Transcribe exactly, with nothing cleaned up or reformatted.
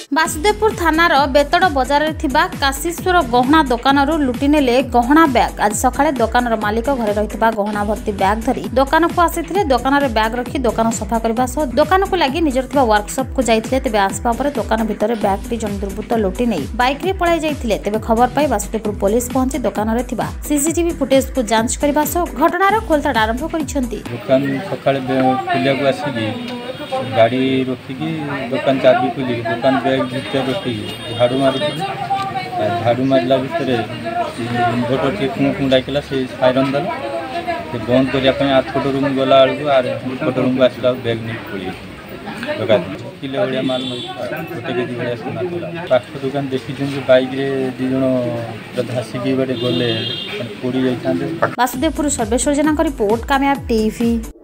बासुदेवपुर थानार बेतड़ बजार काशीश्वर गहना दुकान लुटि नेले गहना बैग। आज सकाळे दुकान मालिक घरे रही गहना भर्ती बैग धरी दुकान को आसी दुकान में बैग रखी दुकान सफा करने सह दुकान को लगी निजर वर्कशॉप को जाते तेज आसवा पर दुकान भितर बैगटी जन दुर्बृत्त लुटि नहीं बाइक रे पलाई जाइथिले। तेबे खबर पाई बासुदेवपुर पुलिस पहुंची दुकान रे थिबा सीसीटीवी फुटेज को जांच करबा सह घटनार खोलताड़ आरंभ करिसेंती। दुकान सकाळे खुलिया को आसी गाड़ी रखिकी दुकान चाबी खोल दुकान बैग भर रखिकी झाड़ू मारी झाड़ू मारला भितर इनभर्टर टे कुँ डाकिला से साइरन दल से बंद करने आठ फट रूम गला बेलू आर फट रूम को आसला बैग नहीं पड़ी लगा किलो भाया माल गोटे केजी भाया सोना थोड़ा पाख दुकान देखी बाइक रे दी जन धासिकी गले पड़ी जाते। Basudevpur Sarveswar Jena report Kamyab TV.